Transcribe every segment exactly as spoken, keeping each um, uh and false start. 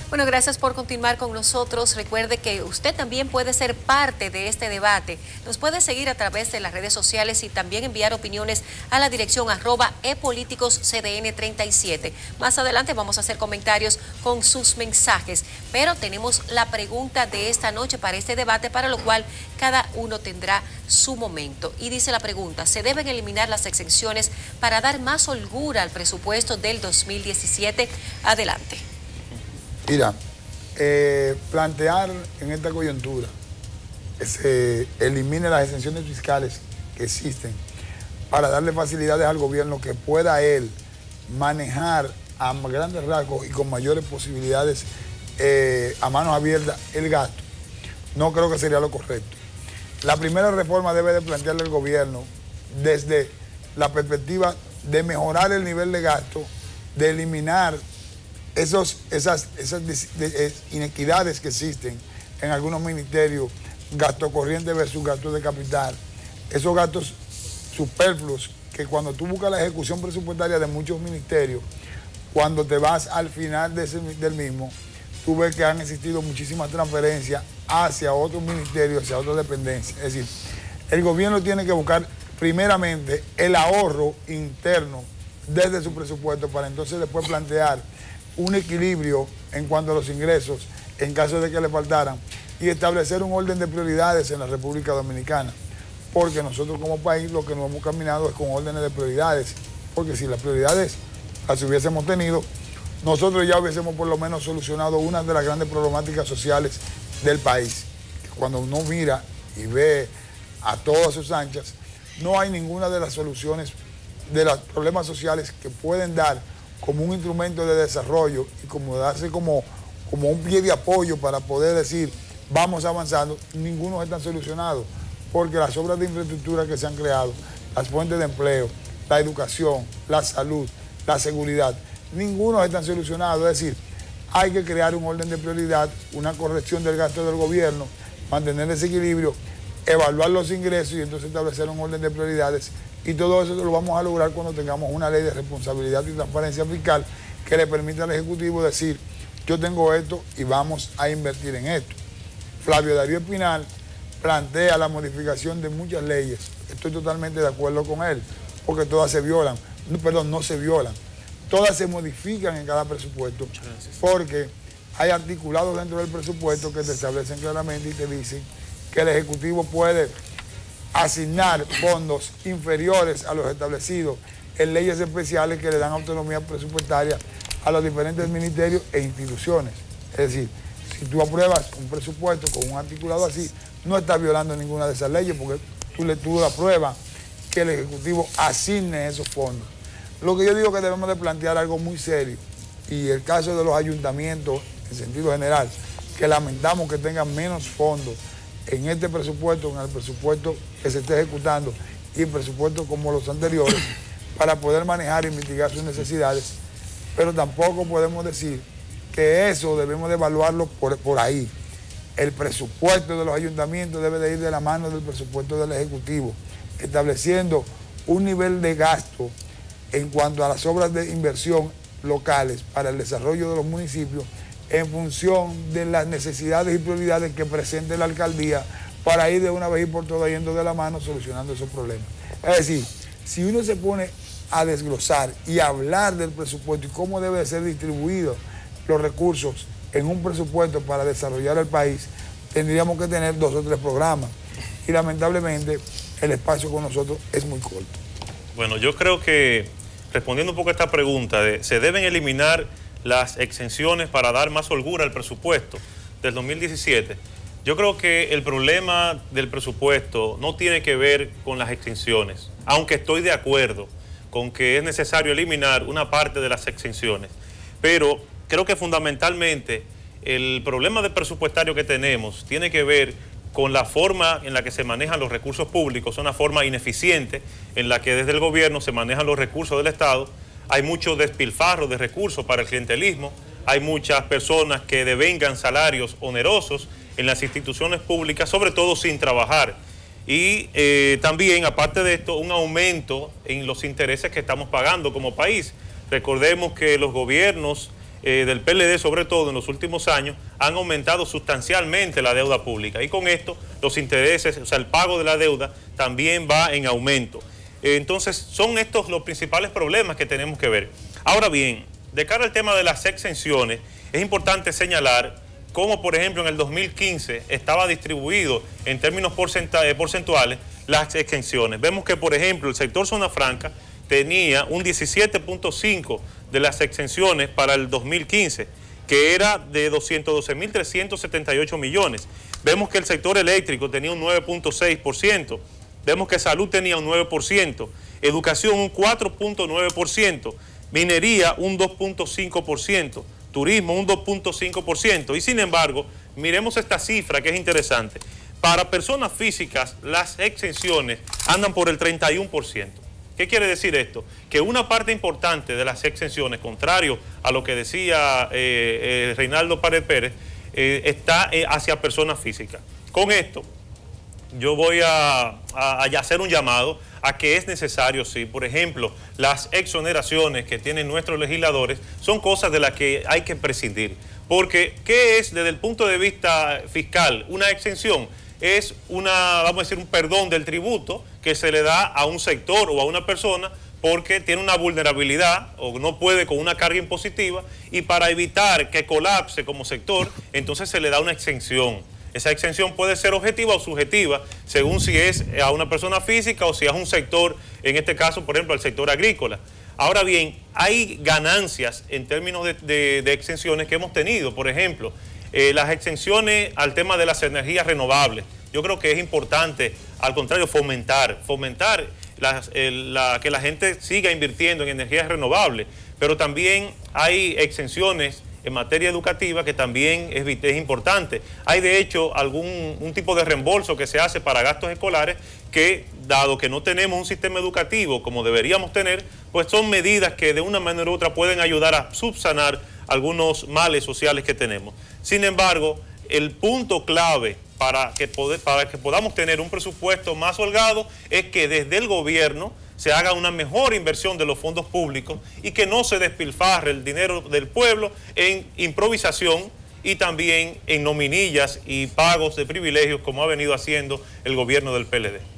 Bueno, gracias por continuar con nosotros. Recuerde que usted también puede ser parte de este debate. Nos puede seguir a través de las redes sociales y también enviar opiniones a la dirección arroba epolíticoscdn treinta y siete. Más adelante vamos a hacer comentarios con sus mensajes, pero tenemos la pregunta de esta noche para este debate, para lo cual cada uno tendrá su momento. Y dice la pregunta: ¿se deben eliminar las exenciones para dar más holgura al presupuesto del dos mil diecisiete? Adelante. Mira, eh, plantear en esta coyuntura que se elimine las exenciones fiscales que existen para darle facilidades al gobierno que pueda él manejar a grandes rasgos y con mayores posibilidades eh, a manos abiertas el gasto, no creo que sería lo correcto. La primera reforma debe de plantearle el gobierno desde la perspectiva de mejorar el nivel de gasto, de eliminar Esos, esas, esas inequidades que existen en algunos ministerios, gasto corriente versus gasto de capital, esos gastos superfluos que cuando tú buscas la ejecución presupuestaria de muchos ministerios, cuando te vas al final de ese, del mismo, tú ves que han existido muchísimas transferencias hacia otros ministerios, hacia otras dependencias. Es decir, el gobierno tiene que buscar primeramente el ahorro interno desde su presupuesto para entonces después plantear un equilibrio en cuanto a los ingresos en caso de que le faltaran y establecer un orden de prioridades en la República Dominicana, porque nosotros como país lo que nos hemos caminado es con órdenes de prioridades, porque si las prioridades las hubiésemos tenido, nosotros ya hubiésemos por lo menos solucionado una de las grandes problemáticas sociales del país, que cuando uno mira y ve a todas sus anchas, no hay ninguna de las soluciones de los problemas sociales que pueden dar como un instrumento de desarrollo y como darse como, como un pie de apoyo para poder decir vamos avanzando, ninguno está solucionado, porque las obras de infraestructura que se han creado, las fuentes de empleo, la educación, la salud, la seguridad, ninguno está solucionado. Es decir, hay que crear un orden de prioridad, una corrección del gasto del gobierno, mantener ese equilibrio, evaluar los ingresos y entonces establecer un orden de prioridades. Y todo eso lo vamos a lograr cuando tengamos una ley de responsabilidad y transparencia fiscal que le permita al Ejecutivo decir, yo tengo esto y vamos a invertir en esto. Flavio Darío Espinal plantea la modificación de muchas leyes. Estoy totalmente de acuerdo con él, porque todas se violan, no, perdón, no se violan. Todas se modifican en cada presupuesto, porque hay articulados dentro del presupuesto que te establecen claramente y te dicen que el Ejecutivo puede asignar fondos inferiores a los establecidos en leyes especiales que le dan autonomía presupuestaria a los diferentes ministerios e instituciones. Es decir, si tú apruebas un presupuesto con un articulado así, no estás violando ninguna de esas leyes porque tú le tú apruebas que el Ejecutivo asigne esos fondos. Lo que yo digo que debemos de plantear algo muy serio, y el caso de los ayuntamientos en sentido general, que lamentamos que tengan menos fondos en este presupuesto, en el presupuesto que se esté ejecutando y en presupuestos como los anteriores, para poder manejar y mitigar sus necesidades, pero tampoco podemos decir que eso debemos de evaluarlo por, por ahí. El presupuesto de los ayuntamientos debe de ir de la mano del presupuesto del Ejecutivo, estableciendo un nivel de gasto en cuanto a las obras de inversión locales para el desarrollo de los municipios en función de las necesidades y prioridades que presente la alcaldía para ir de una vez y por todas yendo de la mano solucionando esos problemas. Es decir, si uno se pone a desglosar y hablar del presupuesto y cómo debe ser distribuidos los recursos en un presupuesto para desarrollar el país, tendríamos que tener dos o tres programas y lamentablemente el espacio con nosotros es muy corto. Bueno, yo creo que respondiendo un poco a esta pregunta de ¿se deben eliminar las exenciones para dar más holgura al presupuesto del dos mil diecisiete? Yo creo que el problema del presupuesto no tiene que ver con las exenciones, aunque estoy de acuerdo con que es necesario eliminar una parte de las exenciones, pero creo que fundamentalmente el problema del presupuestario que tenemos tiene que ver con la forma en la que se manejan los recursos públicos, una forma ineficiente en la que desde el gobierno se manejan los recursos del Estado. Hay mucho despilfarro de recursos para el clientelismo, hay muchas personas que devengan salarios onerosos en las instituciones públicas, sobre todo sin trabajar. Y eh, también, aparte de esto, un aumento en los intereses que estamos pagando como país. Recordemos que los gobiernos eh, del P L D, sobre todo en los últimos años, han aumentado sustancialmente la deuda pública. Y con esto, los intereses, o sea, el pago de la deuda también va en aumento. Eh, entonces, son estos los principales problemas que tenemos que ver. Ahora bien, de cara al tema de las exenciones, es importante señalar cómo, por ejemplo, en el dos mil quince estaba distribuido en términos porcentuales las exenciones. Vemos que, por ejemplo, el sector zona franca tenía un diecisiete punto cinco de las exenciones para el dos mil quince, que era de doscientos doce mil trescientos setenta y ocho millones. Vemos que el sector eléctrico tenía un nueve punto seis por ciento. Vemos que salud tenía un nueve por ciento, educación un cuatro punto nueve por ciento, minería un dos punto cinco por ciento, turismo un dos punto cinco por ciento. Y sin embargo, miremos esta cifra que es interesante. Para personas físicas, las exenciones andan por el treinta y uno por ciento. ¿Qué quiere decir esto? Que una parte importante de las exenciones, contrario a lo que decía eh, eh, Reinaldo Pared Pérez, eh, está eh, hacia personas físicas. Con esto, yo voy a, a, a hacer un llamado a que es necesario, sí, por ejemplo, las exoneraciones que tienen nuestros legisladores son cosas de las que hay que prescindir. Porque, ¿qué es desde el punto de vista fiscal una exención? Es una, vamos a decir, un perdón del tributo que se le da a un sector o a una persona porque tiene una vulnerabilidad o no puede con una carga impositiva, y para evitar que colapse como sector, entonces se le da una exención. Esa exención puede ser objetiva o subjetiva, según si es a una persona física o si es un sector, en este caso, por ejemplo, al sector agrícola. Ahora bien, hay ganancias en términos de, de, de exenciones que hemos tenido. Por ejemplo, eh, las exenciones al tema de las energías renovables. Yo creo que es importante, al contrario, fomentar, fomentar las, el, la, que la gente siga invirtiendo en energías renovables. Pero también hay exenciones en materia educativa que también es, es importante. Hay de hecho algún un tipo de reembolso que se hace para gastos escolares que, dado que no tenemos un sistema educativo como deberíamos tener, pues son medidas que de una manera u otra pueden ayudar a subsanar algunos males sociales que tenemos. Sin embargo, el punto clave para que, poder, para que podamos tener un presupuesto más holgado es que desde el gobierno se haga una mejor inversión de los fondos públicos y que no se despilfarre el dinero del pueblo en improvisación y también en nominillas y pagos de privilegios como ha venido haciendo el gobierno del P L D.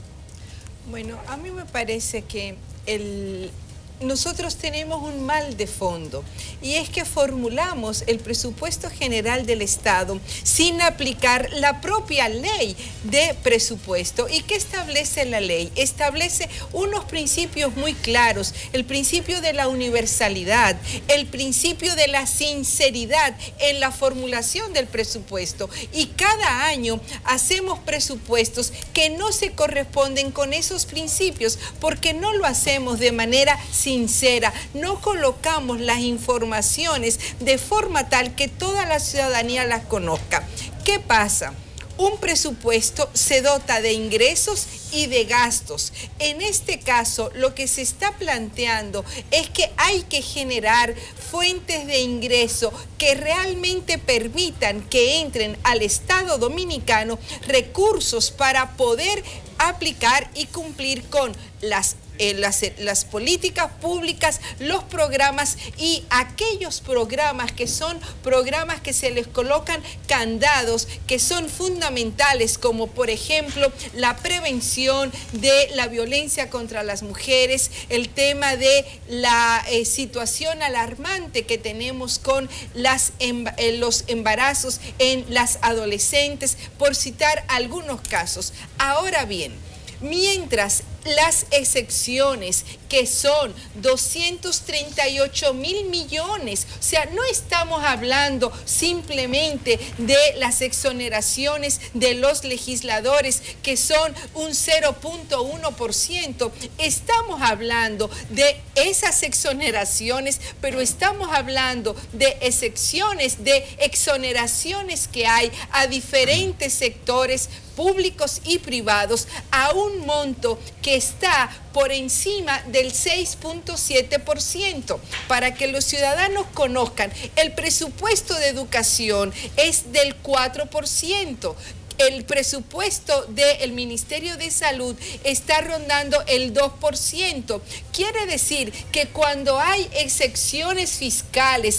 Bueno, a mí me parece que el... nosotros tenemos un mal de fondo, y es que formulamos el presupuesto general del Estado sin aplicar la propia ley de presupuesto. ¿Y qué establece la ley? Establece unos principios muy claros: el principio de la universalidad, el principio de la sinceridad en la formulación del presupuesto, y cada año hacemos presupuestos que no se corresponden con esos principios porque no lo hacemos de manera sincera, no colocamos las informaciones de forma tal que toda la ciudadanía las conozca. ¿Qué pasa? Un presupuesto se dota de ingresos y de gastos. En este caso, lo que se está planteando es que hay que generar fuentes de ingreso que realmente permitan que entren al Estado dominicano recursos para poder aplicar y cumplir con las Eh, las, las políticas públicas, los programas y aquellos programas que son programas que se les colocan candados que son fundamentales, como por ejemplo la prevención de la violencia contra las mujeres, el tema de la eh, situación alarmante que tenemos con las, eh, los embarazos en las adolescentes, por citar algunos casos. Ahora bien, mientras las excepciones, que son doscientos treinta y ocho mil millones, o sea, no estamos hablando simplemente de las exoneraciones de los legisladores, que son un cero punto uno por ciento, estamos hablando de esas exoneraciones, pero estamos hablando de excepciones, de exoneraciones que hay a diferentes sectores públicos y privados, a un monto que está por encima del seis punto siete por ciento. Para que los ciudadanos conozcan, el presupuesto de educación es del cuatro por ciento. El presupuesto del Ministerio de Salud está rondando el dos por ciento. Quiere decir que cuando hay excepciones fiscales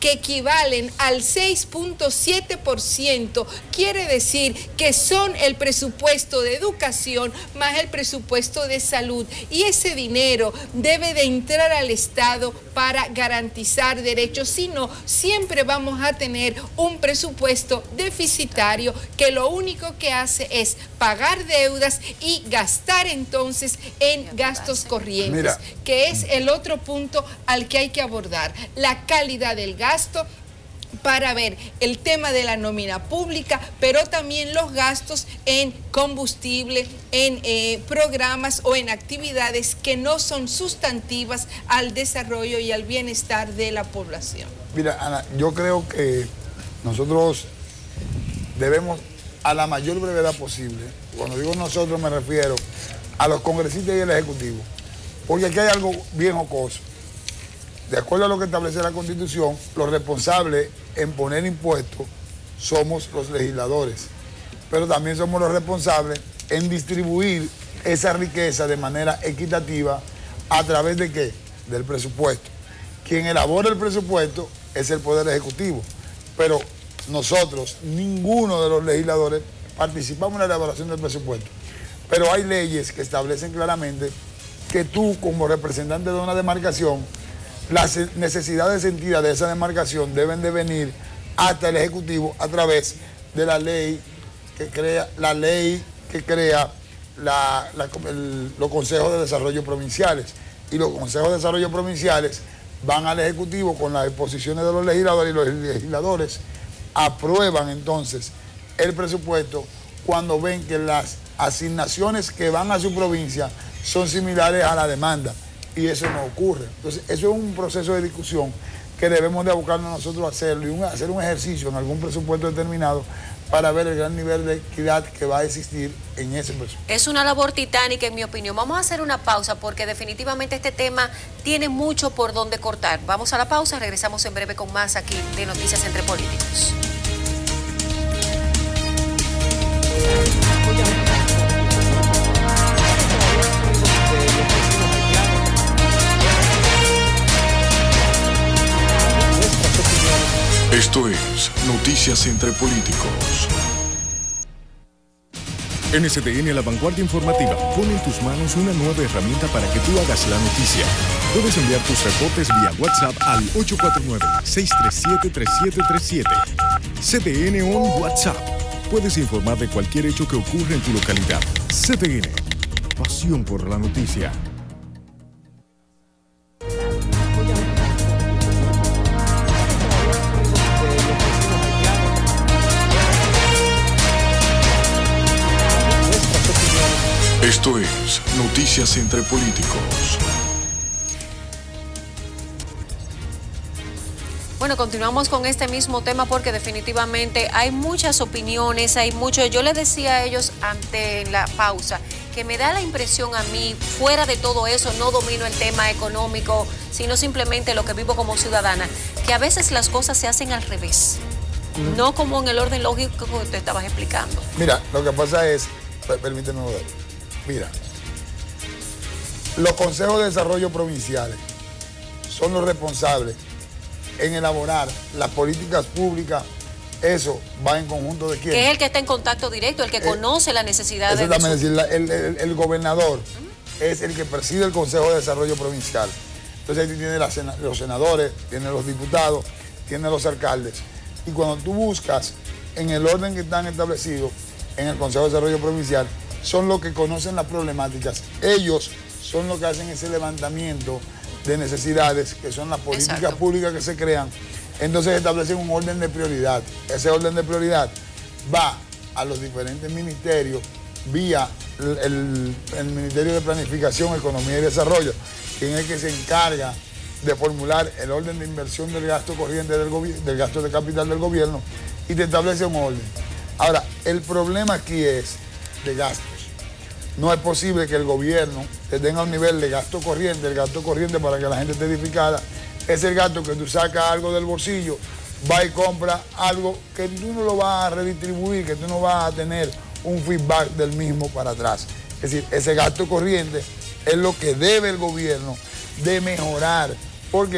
que equivalen al seis punto siete por ciento, quiere decir que son el presupuesto de educación más el presupuesto de salud. Y ese dinero debe de entrar al Estado para garantizar derechos, si no, siempre vamos a tener un presupuesto deficitario que lo único que hace es pagar deudas y gastar entonces en gastos corrientes, Mira. que es el otro punto al que hay que abordar, la calidad del gasto, para ver el tema de la nómina pública, pero también los gastos en combustible, en eh, programas o en actividades que no son sustantivas al desarrollo y al bienestar de la población. Mira, Ana, yo creo que nosotros debemos, a la mayor brevedad posible, cuando digo nosotros me refiero a los congresistas y el Ejecutivo, porque aquí hay algo bien jocoso. De acuerdo a lo que establece la Constitución, los responsables en poner impuestos somos los legisladores, pero también somos los responsables en distribuir esa riqueza de manera equitativa a través de ¿qué? Del presupuesto. Quien elabora el presupuesto es el Poder Ejecutivo, pero nosotros, ninguno de los legisladores, participamos en la elaboración del presupuesto. Pero hay leyes que establecen claramente que tú, como representante de una demarcación, las necesidades sentidas de esa demarcación deben de venir hasta el Ejecutivo a través de la ley que crea, la ley que crea la, la, el, los consejos de desarrollo provinciales. Y los consejos de desarrollo provinciales van al Ejecutivo con las exposiciones de los legisladores, y los legisladores aprueban entonces el presupuesto cuando ven que las asignaciones que van a su provincia son similares a la demanda. Y eso no ocurre. Entonces, eso es un proceso de discusión que debemos de abocarnos nosotros a hacerlo y un, hacer un ejercicio en algún presupuesto determinado para ver el gran nivel de equidad que va a existir en ese presupuesto. Es una labor titánica, en mi opinión. Vamos a hacer una pausa porque definitivamente este tema tiene mucho por donde cortar. Vamos a la pausa, regresamos en breve con más aquí de Noticias Entre Políticos. Esto es Noticias Entre Políticos. En S T N La Vanguardia Informativa pone en tus manos una nueva herramienta para que tú hagas la noticia. Puedes enviar tus reportes vía WhatsApp al ocho cuatro nueve, seis tres siete, tres siete tres siete. C T N On WhatsApp. Puedes informar de cualquier hecho que ocurra en tu localidad. C T N. Pasión por la noticia. Esto es Noticias Entre Políticos. Bueno, continuamos con este mismo tema porque definitivamente hay muchas opiniones, hay mucho. Yo les decía a ellos ante la pausa que me da la impresión a mí, fuera de todo eso, no domino el tema económico, sino simplemente lo que vivo como ciudadana, que a veces las cosas se hacen al revés, mm. no como en el orden lógico que te estabas explicando. Mira, lo que pasa es, permíteme ver. Mira, los consejos de desarrollo provinciales son los responsables en elaborar las políticas públicas. Eso va en conjunto de quién. Que es el que está en contacto directo, el que eh, conoce la necesidad de... Exactamente, su... decir, el, el, el gobernador uh-huh. es el que preside el Consejo de Desarrollo Provincial. Entonces ahí tiene la, los senadores, tiene los diputados, tiene los alcaldes. Y cuando tú buscas en el orden que están establecidos en el Consejo de Desarrollo Provincial, son los que conocen las problemáticas. Ellos son los que hacen ese levantamiento de necesidades, que son las políticas Exacto. públicas que se crean. Entonces establecen un orden de prioridad. Ese orden de prioridad va a los diferentes ministerios vía el, el, el Ministerio de Planificación, Economía y Desarrollo, quien es el que se encarga de formular el orden de inversión del gasto corriente del gobierno, del gasto de capital del gobierno, y te establece un orden. Ahora, el problema aquí es de gastos. No es posible que el gobierno te tenga un nivel de gasto corriente. El gasto corriente, para que la gente esté edificada, es el gasto que tú sacas algo del bolsillo, vas y compras algo que tú no lo vas a redistribuir, que tú no vas a tener un feedback del mismo para atrás. Es decir, ese gasto corriente es lo que debe el gobierno de mejorar. ¿Por qué?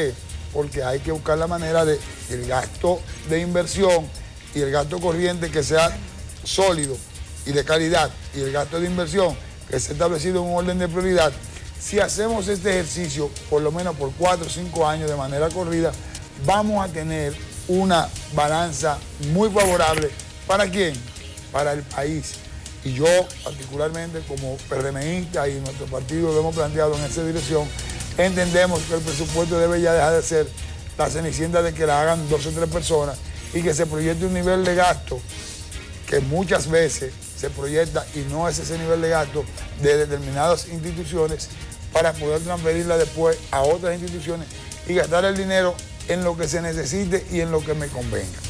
porque hay que buscar la manera de el gasto de inversión y el gasto corriente que sea sólido y de calidad, y el gasto de inversión que se ha establecido en un orden de prioridad. Si hacemos este ejercicio por lo menos por cuatro o cinco años de manera corrida, vamos a tener una balanza muy favorable. ¿Para quién? Para el país. Y yo, particularmente como PRMista y nuestro partido lo hemos planteado en esa dirección, entendemos que el presupuesto debe ya dejar de ser la cenicienta de que la hagan dos o tres personas y que se proyecte un nivel de gasto que muchas veces se proyecta y no es ese nivel de gasto de determinadas instituciones para poder transferirla después a otras instituciones y gastar el dinero en lo que se necesite y en lo que me convenga.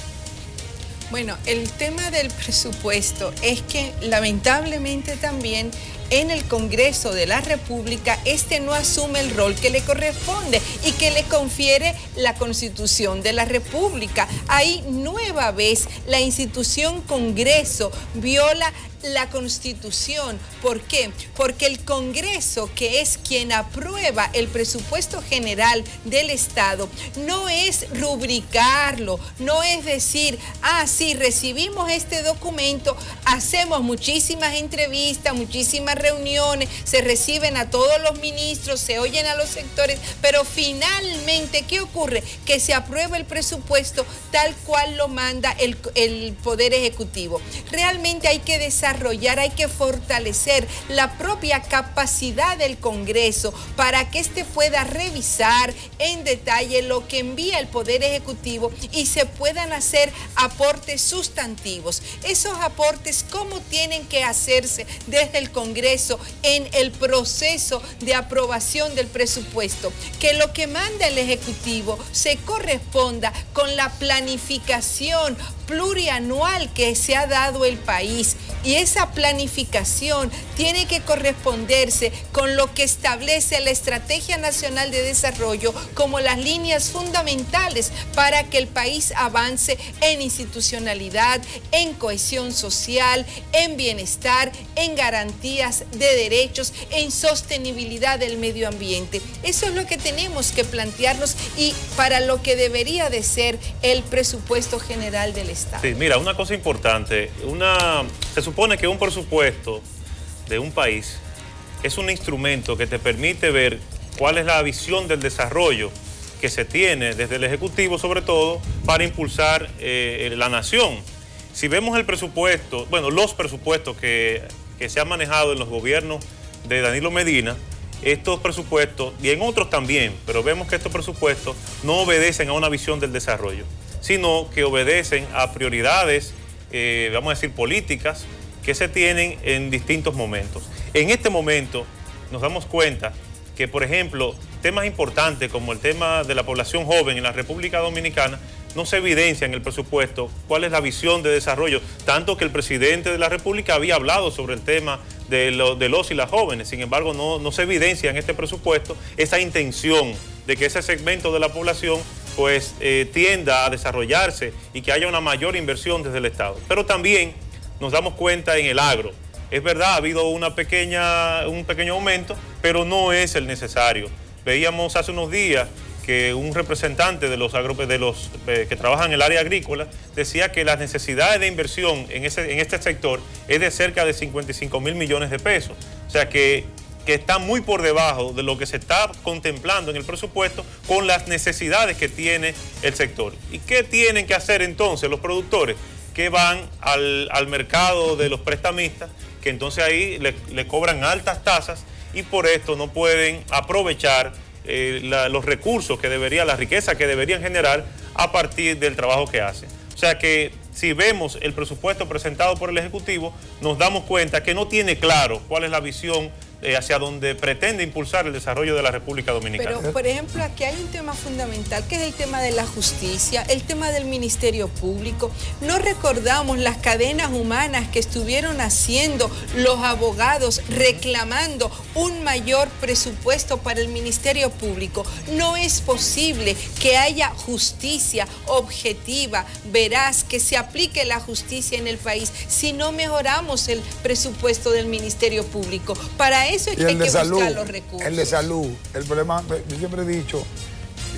Bueno, el tema del presupuesto es que lamentablemente también en el Congreso de la República este no asume el rol que le corresponde y que le confiere la Constitución de la República. Ahí nueva vez la institución Congreso viola la Constitución. ¿Por qué? Porque el Congreso, que es quien aprueba el presupuesto general del Estado, no es rubricarlo, no es decir, ah, sí, recibimos este documento, hacemos muchísimas entrevistas, muchísimas reuniones, se reciben a todos los ministros, se oyen a los sectores, pero finalmente, ¿qué ocurre? Que se aprueba el presupuesto tal cual lo manda el, el Poder Ejecutivo. Realmente hay que desarrollar desarrollar, hay que fortalecer la propia capacidad del Congreso para que éste pueda revisar en detalle lo que envía el Poder Ejecutivo y se puedan hacer aportes sustantivos. Esos aportes, ¿cómo tienen que hacerse desde el Congreso en el proceso de aprobación del presupuesto? Que lo que manda el Ejecutivo se corresponda con la planificación plurianual que se ha dado el país, y esa planificación tiene que corresponderse con lo que establece la Estrategia Nacional de Desarrollo como las líneas fundamentales para que el país avance en institucionalidad, en cohesión social, en bienestar, en garantías de derechos, en sostenibilidad del medio ambiente. Eso es lo que tenemos que plantearnos y para lo que debería de ser el presupuesto general del Estado. Sí, mira, una cosa importante, una, se supone que un presupuesto de un país es un instrumento que te permite ver cuál es la visión del desarrollo que se tiene desde el Ejecutivo, sobre todo, para impulsar eh, la nación. Si vemos el presupuesto, bueno, los presupuestos que, que se han manejado en los gobiernos de Danilo Medina, estos presupuestos, y en otros también, pero vemos que estos presupuestos no obedecen a una visión del desarrollo, sino que obedecen a prioridades, eh, vamos a decir, políticas, que se tienen en distintos momentos. En este momento nos damos cuenta que, por ejemplo, temas importantes como el tema de la población joven en la República Dominicana, no se evidencia en el presupuesto cuál es la visión de desarrollo, tanto que el presidente de la República había hablado sobre el tema de, lo, de los y las jóvenes. Sin embargo, no, no se evidencia en este presupuesto esa intención de que ese segmento de la población pues eh, tienda a desarrollarse y que haya una mayor inversión desde el Estado. Pero también nos damos cuenta en el agro. Es verdad, ha habido una pequeña, un pequeño aumento, pero no es el necesario. Veíamos hace unos días que un representante de los, agro, de los eh, que trabajan en el área agrícola decía que las necesidades de inversión en, ese, en este sector es de cerca de cincuenta y cinco mil millones de pesos. O sea que, que está muy por debajo de lo que se está contemplando en el presupuesto con las necesidades que tiene el sector. ¿Y qué tienen que hacer entonces los productores? Que van al, al mercado de los prestamistas, que entonces ahí le, le cobran altas tasas y por esto no pueden aprovechar eh, la, los recursos que deberían, la riqueza que deberían generar a partir del trabajo que hacen. O sea que si vemos el presupuesto presentado por el Ejecutivo, nos damos cuenta que no tiene claro cuál es la visión eh, hacia donde pretende impulsar el desarrollo de la República Dominicana. Pero, por ejemplo, aquí hay un tema fundamental, que es el tema de la justicia, el tema del Ministerio Público. No recordamos las cadenas humanas que estuvieron haciendo los abogados reclamando un mayor presupuesto para el Ministerio Público. No es posible que haya justicia objetiva, veraz, que se aplique la justicia en el país si no mejoramos el presupuesto del Ministerio Público. Para eso es que hay que buscar los recursos. El de salud, el problema, yo siempre he dicho,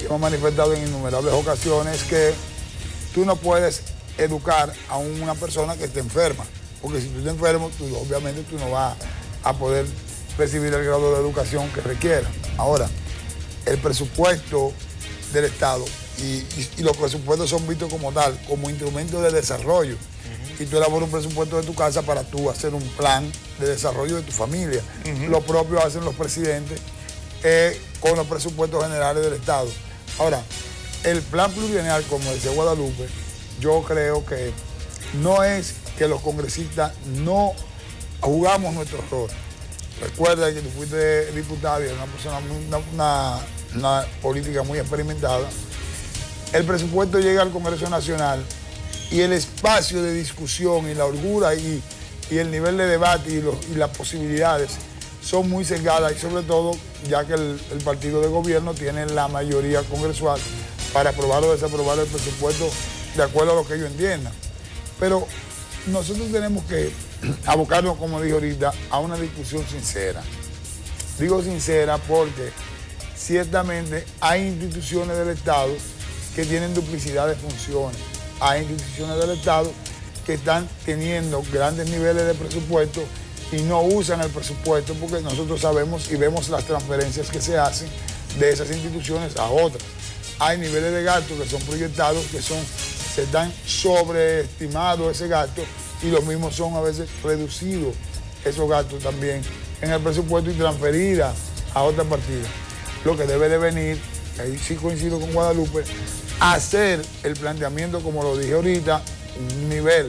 y hemos manifestado en innumerables ocasiones que tú no puedes educar a una persona que esté enferma, porque si tú estás enfermo, tú, obviamente tú no vas a poder recibir el grado de educación que requiera. Ahora, el presupuesto del Estado y, y, y los presupuestos son vistos como tal, como instrumento de desarrollo. Uh-huh. Y tú elaboras un presupuesto de tu casa para tú hacer un plan de desarrollo de tu familia. Uh-huh. Lo propio hacen los presidentes eh, con los presupuestos generales del Estado. Ahora, el plan plurianual, como decía Guadalupe, yo creo que no es que los congresistas no jugamos nuestro rol. Recuerda que tú fuiste diputado y eres una persona, muy, una, una, una política muy experimentada. El presupuesto llega al Congreso Nacional y el espacio de discusión y la holgura y, y el nivel de debate y, los, y las posibilidades son muy cegadas, y sobre todo ya que el, el partido de gobierno tiene la mayoría congresual para aprobar o desaprobar el presupuesto de acuerdo a lo que ellos entiendan. Pero nosotros tenemos que abocarnos, como dije ahorita, a una discusión sincera. Digo sincera porque ciertamente hay instituciones del Estado que tienen duplicidad de funciones. Hay instituciones del Estado que están teniendo grandes niveles de presupuesto y no usan el presupuesto porque nosotros sabemos y vemos las transferencias que se hacen de esas instituciones a otras. Hay niveles de gasto que son proyectados, que son, se están sobreestimados ese gasto, y los mismos son a veces reducidos esos gastos también en el presupuesto y transferidas a otra partida. Lo que debe de venir, ahí sí coincido con Guadalupe, hacer el planteamiento, como lo dije ahorita, un nivel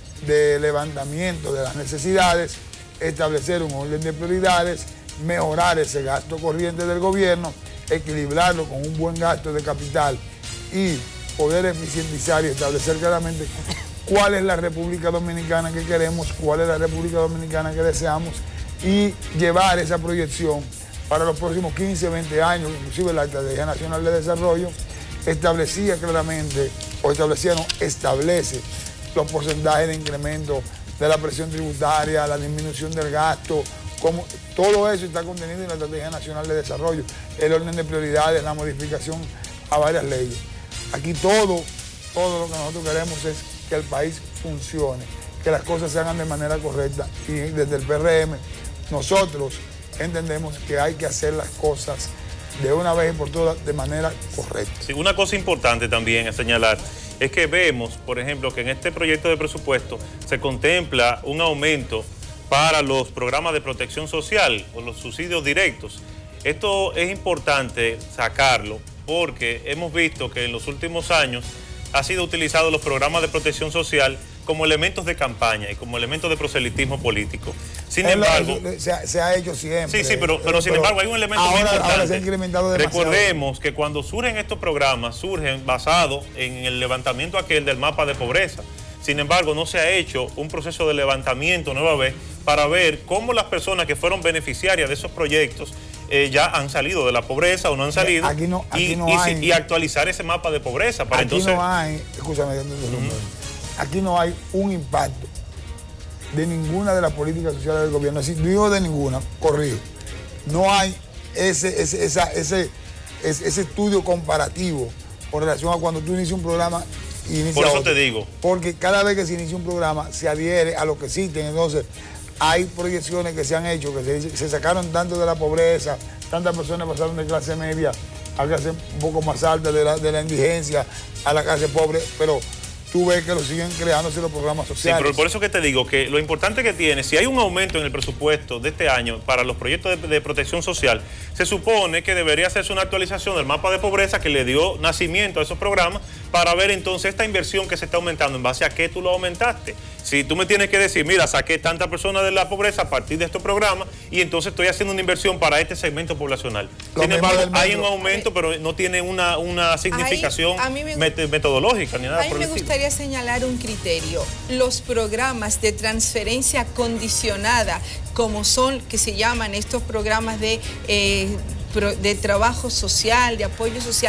de levantamiento de las necesidades, establecer un orden de prioridades, mejorar ese gasto corriente del gobierno, equilibrarlo con un buen gasto de capital y poder eficientizar y establecer claramente cuál es la República Dominicana que queremos, cuál es la República Dominicana que deseamos y llevar esa proyección para los próximos quince, veinte años. Inclusive la Estrategia Nacional de Desarrollo establecía claramente, o establecía, no, establece los porcentajes de incremento de la presión tributaria, la disminución del gasto, como, todo eso está contenido en la Estrategia Nacional de Desarrollo, el orden de prioridades, la modificación a varias leyes. Aquí todo, todo lo que nosotros queremos es que el país funcione, que las cosas se hagan de manera correcta, y desde el P R M nosotros entendemos que hay que hacer las cosas de una vez y por todas de manera correcta. Sí, una cosa importante también a señalar es que vemos, por ejemplo, que en este proyecto de presupuesto se contempla un aumento para los programas de protección social o los subsidios directos. Esto es importante sacarlo porque hemos visto que en los últimos años ha sido utilizado los programas de protección social como elementos de campaña y como elementos de proselitismo político. Sin es embargo... Lo, se, ha, se ha hecho siempre. Sí, sí, pero, pero, pero sin embargo hay un elemento ahora, muy importante. Ahora se ha incrementado demasiado. Recordemos que cuando surgen estos programas, surgen basados en el levantamiento aquel del mapa de pobreza. Sin embargo, no se ha hecho un proceso de levantamiento nueva vez para ver cómo las personas que fueron beneficiarias de esos proyectos eh, ya han salido de la pobreza o no han salido, aquí no, aquí y, no y, hay, y actualizar ese mapa de pobreza. Para aquí entonces, no hay, escúchame, uh-huh. aquí no hay un impacto de ninguna de las políticas sociales del gobierno. Si digo de ninguna, corrijo. No hay ese, ese, esa, ese, ese, ese estudio comparativo con relación a cuando tú inicias un programa. Inicia Por eso otro. te digo. Porque cada vez que se inicia un programa se adhiere a lo que existen. Entonces, hay proyecciones que se han hecho, que se, se sacaron tanto de la pobreza, tantas personas pasaron de clase media a clase un poco más alta, de la, de la indigencia a la clase pobre, pero tú ves que lo siguen creándose los programas sociales. Sí, pero por eso que te digo que lo importante que tiene, si hay un aumento en el presupuesto de este año para los proyectos de, de protección social, se supone que debería hacerse una actualización del mapa de pobreza que le dio nacimiento a esos programas para ver entonces esta inversión que se está aumentando, en base a qué tú lo aumentaste. Si tú me tienes que decir, mira, saqué tantas personas de la pobreza a partir de estos programas y entonces estoy haciendo una inversión para este segmento poblacional. Lo Sin embargo, hay un aumento, pero no tiene una, una significación Ay, me, metodológica ni nada a mí por el me estilo. gustaría señalar un criterio. Los programas de transferencia condicionada, como son, que se llaman estos programas de... Eh, de trabajo social, de apoyo social,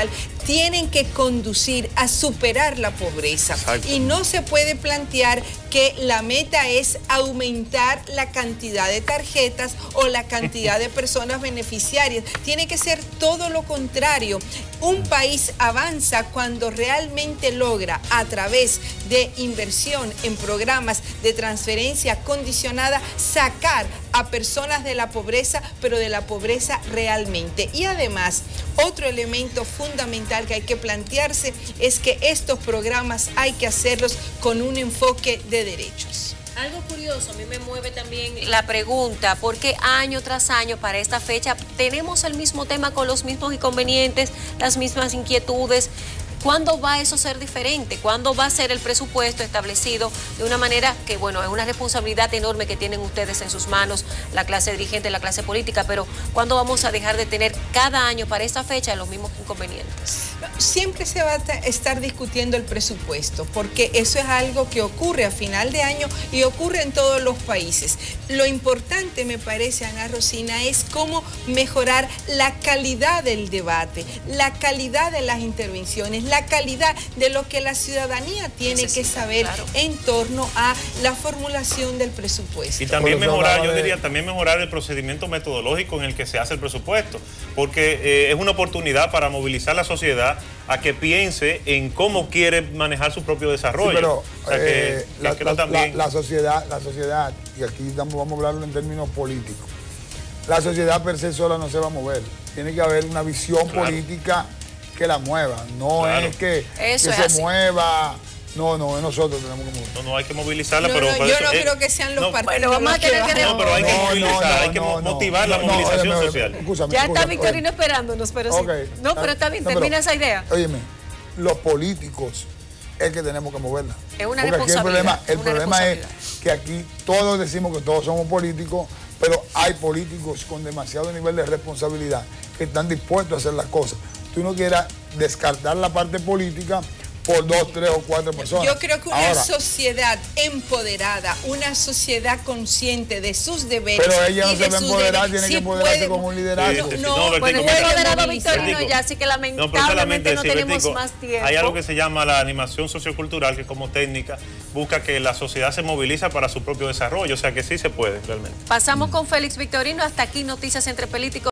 tienen que conducir a superar la pobreza. Exacto. Y no se puede plantear que la meta es aumentar la cantidad de tarjetas o la cantidad de personas beneficiarias. Tiene que ser todo lo contrario. Un país avanza cuando realmente logra, a través de inversión en programas de transferencia condicionada, sacar a personas de la pobreza, pero de la pobreza realmente. Y además, otro elemento fundamental que hay que plantearse es que estos programas hay que hacerlos con un enfoque de derechos. Algo curioso, a mí me mueve también la pregunta, ¿por qué año tras año para esta fecha tenemos el mismo tema con los mismos inconvenientes, las mismas inquietudes? ¿Cuándo va eso a ser diferente? ¿Cuándo va a ser el presupuesto establecido de una manera que, bueno, es una responsabilidad enorme que tienen ustedes en sus manos, la clase dirigente, la clase política, pero ¿cuándo vamos a dejar de tener cada año para esta fecha los mismos inconvenientes? Siempre se va a estar discutiendo el presupuesto, porque eso es algo que ocurre a final de año y ocurre en todos los países. Lo importante, me parece, Ana Rosina, es cómo mejorar la calidad del debate, la calidad de las intervenciones, la calidad de lo que la ciudadanía tiene Necesita, que saber claro. en torno a la formulación del presupuesto. Y también mejorar, yo diría, también mejorar el procedimiento metodológico en el que se hace el presupuesto, porque eh, es una oportunidad para movilizar a la sociedad a que piense en cómo quiere manejar su propio desarrollo. Sí, pero o sea, que, eh, que la, creo la, también... la, la sociedad, la sociedad, y aquí vamos, vamos a hablarlo en términos políticos, la sociedad per se sola no se va a mover. Tiene que haber una visión claro. política que la mueva, no claro. es que, que es se así. mueva, no, no, nosotros tenemos que mover. No, no hay que movilizarla, no, pero... No, yo no es, creo que sean los no, partidos. Bueno, vamos a tener que... No, pero hay que no, movilizar, no, no, hay que no, motivar no, la movilización no, oye, social. Escúchame, ya escúchame, está Victorino oye. esperándonos, pero okay, sí. No, pero está bien, termina esa idea. Óyeme, los políticos es que tenemos que moverla. Es una Porque responsabilidad. Aquí el problema, el problema es que aquí todos decimos que todos somos políticos, pero hay políticos con demasiado nivel de responsabilidad que están dispuestos a hacer las cosas. Tú no quieras descartar la parte política por dos, tres o cuatro personas. Yo creo que una Ahora, sociedad empoderada, una sociedad consciente de sus deberes. Pero ella no y se va a empoderar, tiene sí que empoderarse puede, con un liderazgo. Sí, sí, sí. No, no, bueno, Bertico, fue moderado Victorino ya, así que lamentablemente no, no sí, tenemos Bertico, más tiempo. Hay algo que se llama la animación sociocultural, que como técnica busca que la sociedad se moviliza para su propio desarrollo, o sea que sí se puede realmente. Pasamos con Félix Victorino, hasta aquí Noticias Entre Políticos.